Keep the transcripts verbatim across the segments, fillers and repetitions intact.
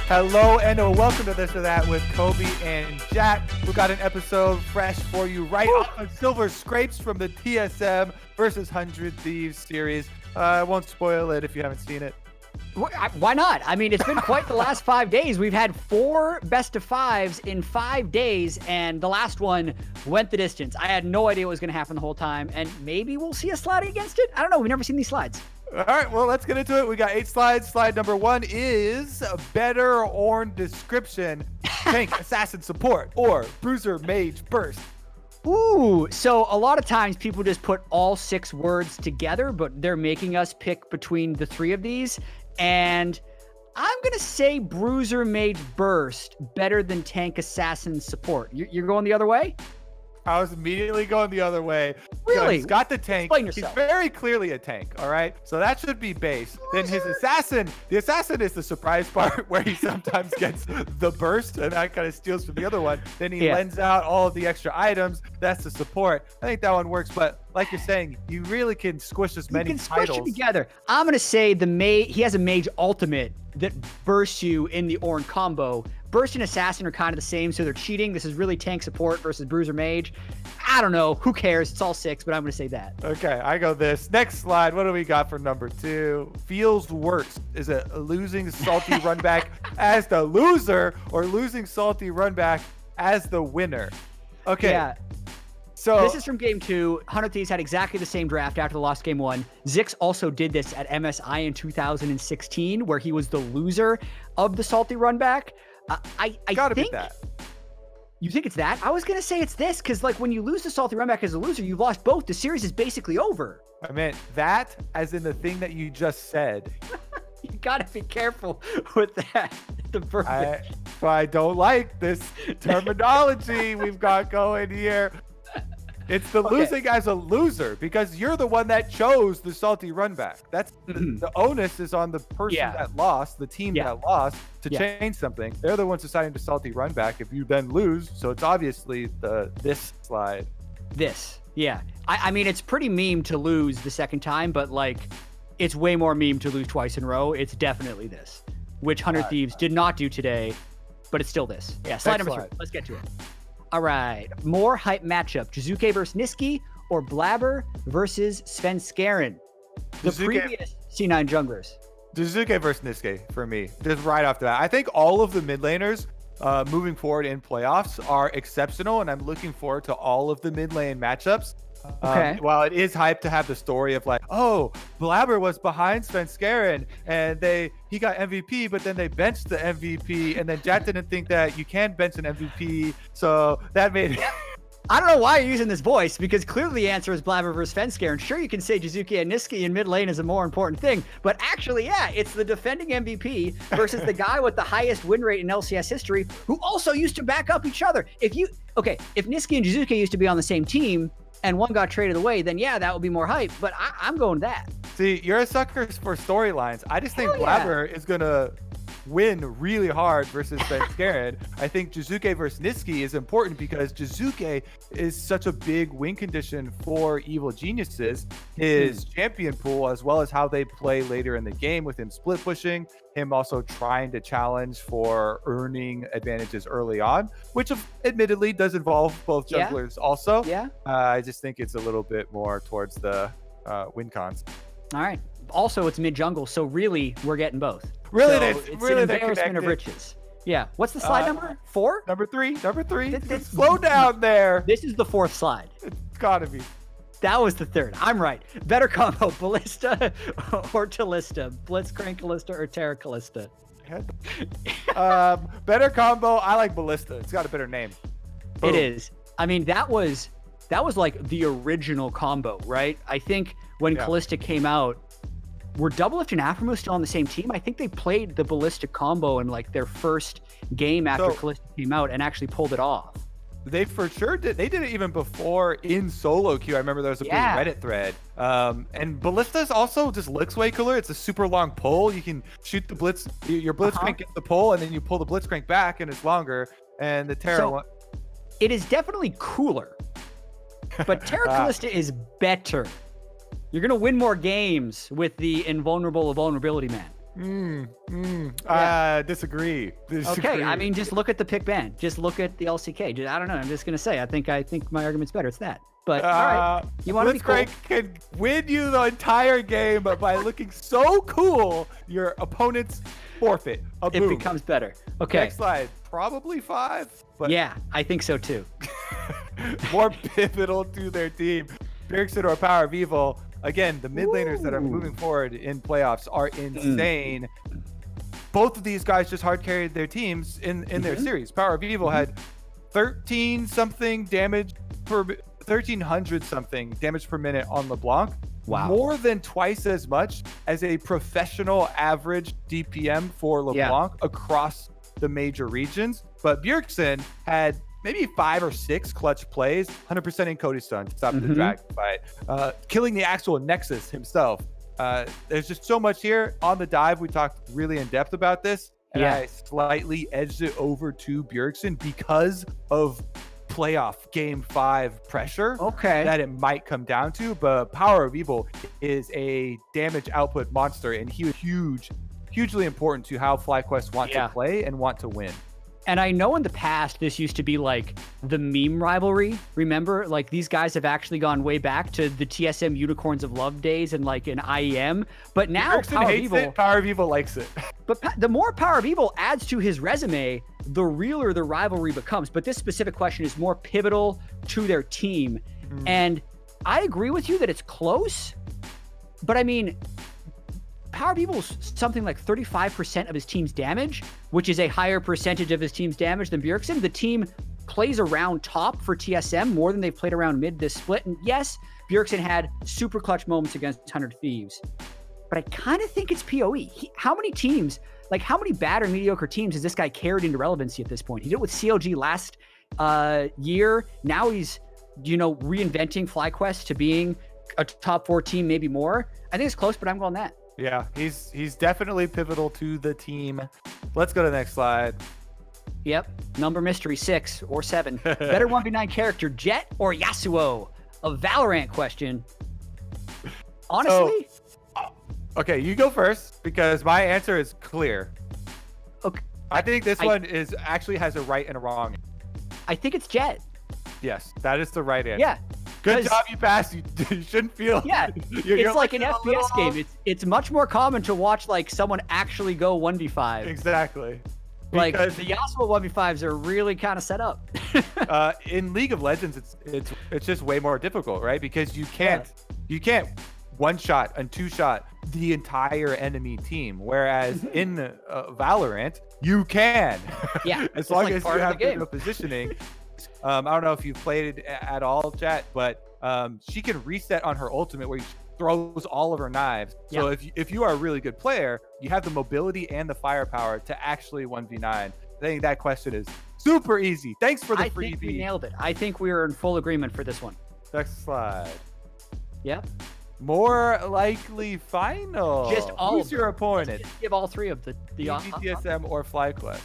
Hello and uh, welcome to This or That with Kobe and Jack. We got an episode fresh for you right Woo! off of Silver Scrapes from the T S M versus one hundred Thieves series. Uh, I won't spoil it if you haven't seen it. Why not? I mean, it's been quite the last five days. We've had four best of fives in five days, and the last one went the distance. I had no idea what was going to happen the whole time, and maybe we'll see a slide against it. I don't know. We've never seen these slides. All right, well, let's get into it. We got eight slides. Slide number one is Better Ornn Description, Tank, Assassin Support, or Bruiser, Mage, Burst. Ooh, so a lot of times people just put all six words together, but they're making us pick between the three of these. And I'm going to say Bruiser, Mage, Burst better than Tank, Assassin, Support. You're, you're going the other way? I was immediately going the other way. Really? He's got the tank. Explain He's yourself. very clearly a tank, all right? So that should be base. Then his assassin, the assassin is the surprise part where he sometimes gets the burst and that kind of steals from the other one. Then he Yeah. lends out all of the extra items. That's the support. I think that one works, but like you're saying, you really can squish as many You can squish titles. it together. I'm going to say the ma he has a Mage ultimate that bursts you in the Ornn combo. Burst and Assassin are kind of the same, so they're cheating. This is really Tank Support versus Bruiser Mage. I don't know. Who cares? It's all six, but I'm going to say that. Okay, I go this. Next slide. What do we got for number two? Feels worse. Is it losing salty run back as the loser or losing salty run back as the winner? Okay. Yeah. So This is from game two. one hundred Thieves had exactly the same draft after the lost game one. Zix also did this at M S I in two thousand sixteen, where he was the loser of the salty run back. Uh, I, I gotta think be that. You think it's that? I was going to say it's this, because like when you lose the salty run back as a loser, you've lost both. The series is basically over. I meant that as in the thing that you just said. You got to be careful with that. The verbiage. I, I don't like this terminology we've got going here. It's the Okay. losing as a loser because you're the one that chose the salty run back. That's the, the onus is on the person Yeah. that lost, the team Yeah. that lost to Yeah. change something. They're the ones deciding to salty run back if you then lose. So it's obviously the this slide. This. Yeah. I, I mean, it's pretty meme to lose the second time, but like it's way more meme to lose twice in a row. It's definitely this, which one hundred Alright. Thieves did not do today, but it's still this. Yeah, slide Next number slide. three. Let's get to it. All right. More hype matchup. Jizuke versus Niski or Blabber versus Svenskeren. The Jizuke- previous C nine junglers. Jizuke versus Niske for me, just right off the bat. I think all of the mid laners uh, moving forward in playoffs are exceptional, and I'm looking forward to all of the mid lane matchups. Okay. Um, while it is hype to have the story of like, oh, Blabber was behind Svenskeren and they he got M V P, but then they benched the M V P, and then Jack didn't think that you can bench an M V P, so that made it. I don't know why you're using this voice, because clearly the answer is Blabber versus Svenskeren. Sure, you can say Jizuke and Niski in mid lane is a more important thing, but actually, yeah, it's the defending M V P versus the guy with the highest win rate in L C S history, who also used to back up each other. If you, okay, if Niski and Jizuke used to be on the same team and one got traded away, then yeah, that would be more hype, but I, I'm going that. See, you're a sucker for storylines. I just think Hell yeah. Blabber is gonna win really hard versus Svenskeren. I think Jizuke versus Niski is important because Jizuke is such a big win condition for Evil Geniuses. His Hmm. champion pool, as well as how they play later in the game with him split pushing, him also trying to challenge for earning advantages early on, which admittedly does involve both Yeah. jugglers also. Yeah. Uh, I just think it's a little bit more towards the uh, win cons. All right. Also, it's mid jungle, so really, we're getting both. Really, So they- it's really an they're embarrassment of connected. riches. Yeah. What's the slide Uh, number? Four? Number three, number three. This- this- Slow down there. This is the fourth slide. It's gotta be. That was the third. I'm right. Better combo, Ballista or Talista. Blitzcrank Callista or Terra Callista. um, better combo. I like Ballista. It's got a better name. Boom. It is. I mean, that was that was like the original combo, right? I think when Yeah. Callista came out, were Doublelift and Aframo still on the same team? I think they played the Ballistic combo in like their first game after So- Callista came out and actually pulled it off. They for sure did. They did it even before in solo queue. I remember there was a Yeah. big Reddit thread. Um, and Ballista's also just looks way cooler. It's a super long pole. You can shoot the blitz. Your blitzcrank Uh-huh. gets the pole, and then you pull the blitzcrank back, and it's longer. And the Terra So- one. It is definitely cooler, but Terra Ah. Callista is better. You're gonna win more games with the invulnerable vulnerability man. Mm, mm, Yeah. uh, disagree. disagree. Okay, I mean, just look at the pick ban. Just look at the L C K. Just, I don't know. I'm just gonna say. I think I think my argument's better. It's that. But all right, Uh, you want to be cool? Blitzcrank can win you the entire game, but by looking so cool, your opponents forfeit. A It boom. becomes better. Okay. Next slide. Probably five, but Yeah, I think so too. more pivotal to their team. Bjergsen or Power of Evil. Again, the mid laners that are Ooh. moving forward in playoffs are insane. Both of these guys just hard carried their teams in, in their Mhm. series. Power of Evil had thirteen something damage per thirteen hundred something damage per minute on LeBlanc. Wow. More than twice as much as a professional average D P M for LeBlanc across the major regions. But Bjergsen had maybe five or six clutch plays, one hundred percent in Cody Stun to stop the Mhm. Dragon fight, uh, killing the actual Nexus himself. Uh, there's just so much here. On the dive, we talked really in depth about this, and Yeah. I slightly edged it over to Bjergsen because of playoff game five pressure Okay. that it might come down to. But Power of Evil is a damage output monster, and he was huge, hugely important to how FlyQuest want Yeah. to play and want to win. And I know in the past this used to be like the meme rivalry. Remember, like these guys have actually gone way back to the T S M Unicorns of Love days and like an I E M. But now Bjergsen Power of hates Evil, it. Power of Evil likes it. but pa- the more Power of Evil adds to his resume, the realer the rivalry becomes. But this specific question is more pivotal to their team. Mhm. And I agree with you that it's close, but I mean, Power of Evil is something like thirty-five percent of his team's damage, which is a higher percentage of his team's damage than Bjergsen. The team plays around top for T S M more than they've played around mid this split. And yes, Bjergsen had super clutch moments against one hundred Thieves, but I kind of think it's P O E. He, how many teams, like how many bad or mediocre teams has this guy carried into relevancy at this point? He did it with C L G last uh, year. Now he's, you know, reinventing FlyQuest to being a top four team, maybe more. I think it's close, but I'm going that. Yeah, he's he's definitely pivotal to the team. Let's go to the next slide. Yep. Number mystery six or seven. Better one v nine character, Jet or Yasuo? A Valorant question. Honestly, Okay, you go first because my answer is clear. okay, I think this I- one is actually has a right and a wrong. I think it's Jet. Yes, that is the right answer. Yeah. Good 'cause- job, you passed. You, you shouldn't feel. Yeah, you're- you're it's like an a F P S little- game. It's it's much more common to watch like someone actually go one v five. Exactly. Like Because the Yasuo one v fives are really kind of set up. uh, in League of Legends, it's it's it's just way more difficult, right? Because you can't you can't one shot and two shot the entire enemy team, whereas in uh, Valorant you can. Yeah, as it's long like as you part of have the game. good positioning. Um, I don't know if you've played it a- at all, Chat, but um, she can reset on her ultimate where she throws all of her knives. So Yeah. if you, if you are a really good player, you have the mobility and the firepower to actually one v nine. I think that question is super easy. Thanks for the I think we freebie. nailed it. I think we were in full agreement for this one. Next slide. Yep. More likely final. Just all Who's of your them. opponent? Just give all three of the the. uh, E G T S M or FlyQuest?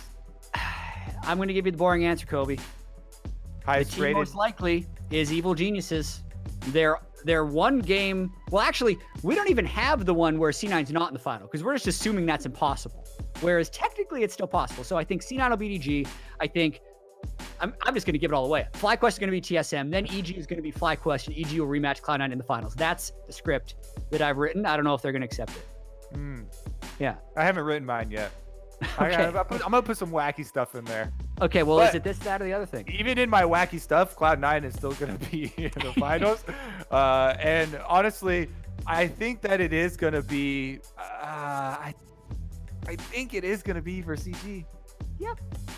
I'm going to give you the boring answer, Kobe. The Highest team rated. most likely is Evil Geniuses. They're they're one game. Well, actually, we don't even have the one where C nine's not in the final because we're just assuming that's impossible. Whereas technically, it's still possible. So I think C nine will beat E G. I think I'm, I'm just going to give it all away. FlyQuest is going to be T S M. Then E G is going to be FlyQuest, and E G will rematch Cloud nine in the finals. That's the script that I've written. I don't know if they're going to accept it. Mm, Yeah. I haven't written mine yet. I Okay. gotta- I put- I'm gonna put some wacky stuff in there. Okay. Well, is But- it this, that, or the other thing? Even in my wacky stuff, Cloud nine is still gonna be in the finals. Uh, and honestly, I think that it is gonna be. Uh, I, I think it is gonna be for C G. Yep.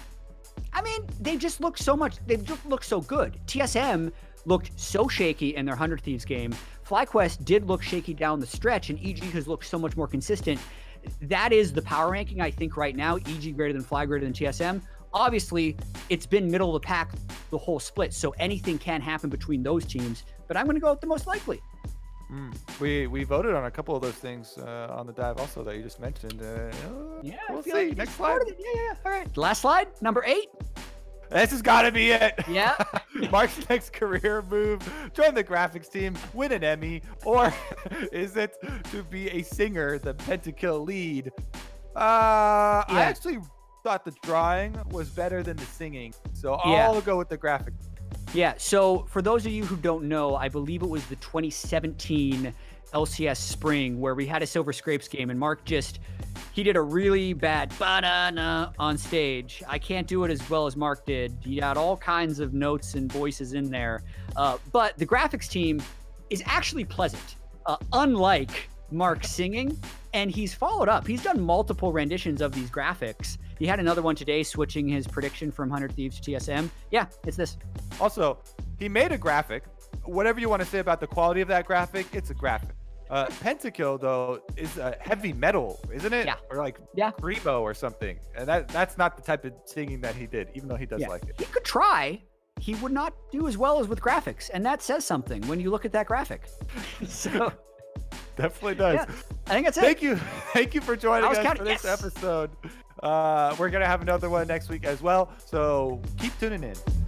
I mean, they just look so much. They just look so good. T S M looked so shaky in their one hundred Thieves game. FlyQuest did look shaky down the stretch, and E G has looked so much more consistent. That is the power ranking, I think, right now. E G greater than Fly, greater than T S M. Obviously, it's been middle of the pack the whole split, so anything can happen between those teams. But I'm going to go with the most likely. Mm. We we voted on a couple of those things uh, on the dive also that you just mentioned. Uh, Yeah, we'll I feel see. like you Next just slide. started it. Yeah, yeah. All right. Last slide, number eight. This has got to be it. Yeah. Mark's next career move, join the graphics team, win an Emmy, or is it to be a singer, the Pentakill lead? Uh, yeah. I actually thought the drawing was better than the singing, so I'll yeah. go with the graphic. Yeah, so for those of you who don't know, I believe it was the twenty seventeen L C S Spring where we had a Silver Scrapes game, and Mark just, he did a really bad ba-da-na on stage. I can't do it as well as Mark did. He had all kinds of notes and voices in there. Uh, but the graphics team is actually pleasant, uh, unlike Mark singing, and he's followed up. He's done multiple renditions of these graphics. He had another one today switching his prediction from one hundred Thieves to T S M. Yeah, it's this. Also, he made a graphic. Whatever you want to say about the quality of that graphic, it's a graphic. Uh, Pentakill, though, is a heavy metal, isn't it? Yeah. Or like yeah. Primo or something. And that that's not the type of singing that he did, even though he does yeah. like it. He could try. He would not do as well as with graphics. And that says something when you look at that graphic. So definitely does. Yeah, I think that's it. Thank you. Thank you for joining us counting. for this yes. episode. Uh, we're going to have another one next week as well. So keep tuning in.